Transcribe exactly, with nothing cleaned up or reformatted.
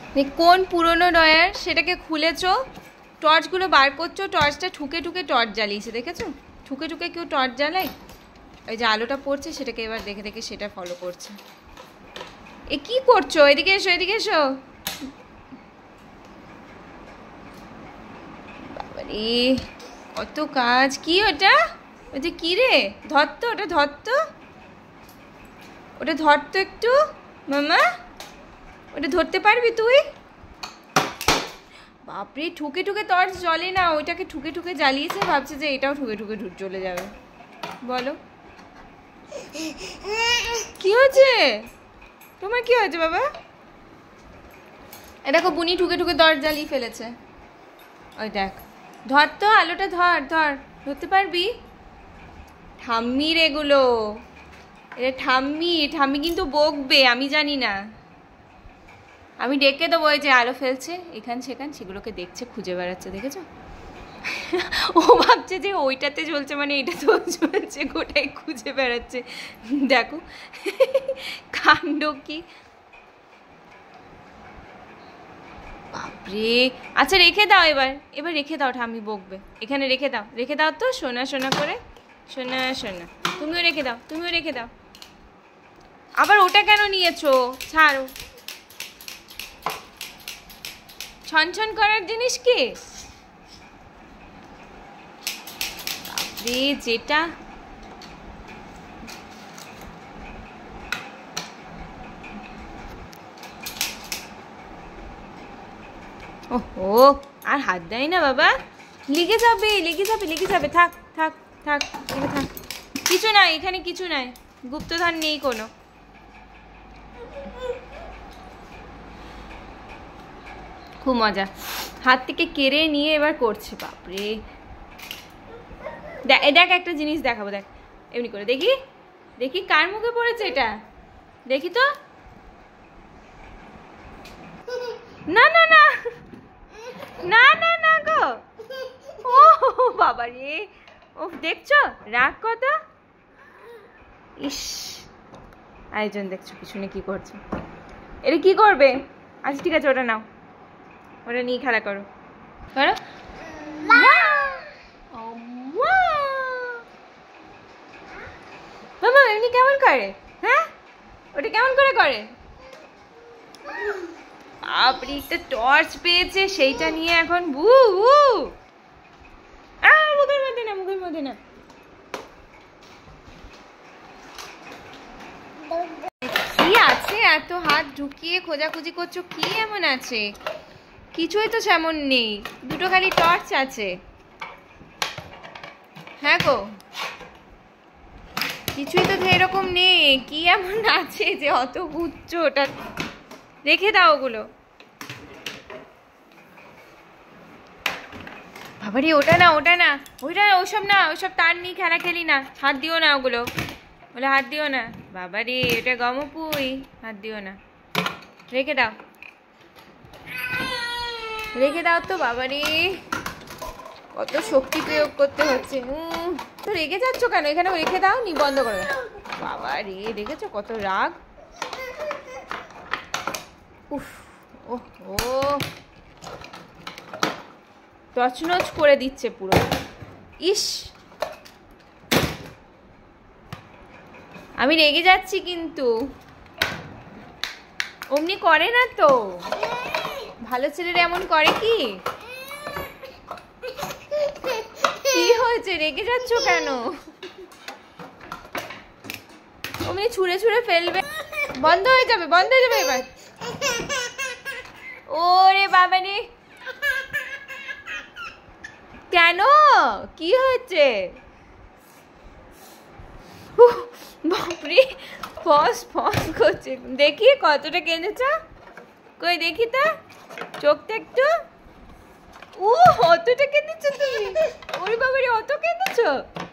কোন পুরনো ড্রয়ার সেটাকে খুলেছো, টর্চগুলো বার করছো, টর্চটা ঠুকে ঠুকে টর্চ জ্বালিয়েছে, দেখেছো? ঠুকে ঠুকে কেউ টর্চ জ্বালায়? ওই যে আলোটা পড়ছে সেটাকে এবার দেখে দেখে সেটা ফলো করছে। এ কি করছো? এদিকে এসো, এদিকে এসো। বাবারে কত কাজ! কি ওটা? ওই যে কি রে? ধরতো, ওটা ধরতো, ওটা ধরতো একটু মামা, ওটা ধরতে পারবি তুই? বাপরে, ঠুকে ঠুকে টর্চ জ্বলে না, ওইটাকে ঠুকে ঠুকে জ্বালিয়েছে, ভাবছে যে এটাও ঠুকে ঠুকে জ্বলে যাবে। বলো কি হয়েছে তোমার? কি হয়েছে বাবা? এ দেখো বুনি ঠুকে ঠুকে টর্চ জ্বালিয়ে ফেলেছে। ওই দেখ, ধর তো, আলোটা ধর, ধর, ধরতে পারবি? ঠাম্মির এগুলো, এটা ঠাম্মি, ঠাম্মি কিন্তু বকবে, আমি জানি না। আমি ডেকে দেবো। ওই যে আলো ফেলছে এখান সেখান, সেগুলোকে দেখছে, খুঁজে বেড়াচ্ছে, দেখেছো? ও ভাবছে যে ওইটাতে জ্বলছে মানে এটাতেও জ্বলছে, গোটাই খুঁজে বেড়াচ্ছে। দেখো কাণ্ড কি! বাপরে, আচ্ছা রেখে দাও, এবার এবার রেখে দাও, ঠাম্মি বকবে। এখানে রেখে দাও, রেখে দাও তো, সোনা সোনা করে, সোনা সোনা। তুমিও রেখে দাও, তুমিও রেখে দাও। আবার ওটা কেন নিয়েছো? ছাড়ো, ছনছন করার জিনিস কি? বাপরে, যেটা ওহো, আর হাত দেয় না বাবা, লেগে যাবে, লেগে যাবে, লেগে যাবে। থাক থাক থাক, এখানে থাক, কিছু নাই, এখানে কিছু নাই, গুপ্তধন নেই কোনো। খুব মজা, হাত থেকে কেড়ে নিয়ে এবার করছে। বাপরে, দেখ একটা জিনিস দেখাবো, দেখ এমনি করে, দেখি দেখি কার মুখে পড়েছে এটা, দেখি তো। না না না না না না গো, ও বাবা রে, ও দেখছো রাগ কত! ইস, আয়োজন দেখছো পিছনে কি করছে? এটা কি করবে? আচ্ছা ঠিক আছে, ওটা নাও, ওটা নিয়ে খেলা করো, করো। বাবা এমনি কেমন করে? হ্যাঁ, ওটা কেমন করে করে? আপনি একটা টর্চ পেয়েছে, সেইটা নিয়ে এখন বু বু। মুখের মধ্যে না, মুখের মধ্যে না। কি আছে এত হাত ঢুকিয়ে খোঁজাখুঁজি করছো? কি এমন আছে? কিছুই তো সেমন নেই, দুটো খালি টর্চ আছে। হ্যাঁ গো, কিছুই তো এরকম নেই। কি এমন আছে যে অত বুঝছো? ওটা রেখে দাও, ওগুলো। বাবারে, ওটা না, ওটা না, ওইটা, ওসব না, ওসব তার নিয়ে খেলা খেলি না, হাত দিও না ওগুলো, ওগুলো হাত দিও না। বাবারে, এটা গমপুই, হাত দিও না, রেখে দাও, রেখে দাও তো। বাবারে, কত শক্তি প্রয়োগ করতে হচ্ছে। হুম, তো রেগে যাচ্ছ কেন? এখানে রেখে দাও, নি বন্ধ করে। বাবা রে, দেখেছো কত রাগ! উফ, ওহ ও, তছনছ করে দিচ্ছে পুরো। ইস, আমি রেগে যাচ্ছি কিন্তু। অমনি করে না তো, ভালো ছেলেরা এমন করে কি? কি হয়েছে, রেগে যাচ্ছ কেন? অমনি ছুঁড়ে ছুঁড়ে ফেলবে, বন্ধ হয়ে যাবে, বন্ধ হয়ে যাবে এবার। ওরে বাবা রে, কেন? কি হয়েছে? বাপরে, ফস ফস করছে। দেখি কতটা কেঁদেছ, কই দেখি তো চোখটা একটু। ও, অতটা কেঁদেছ তুমি? ওরে বাবা রে, অত কেঁদেছ?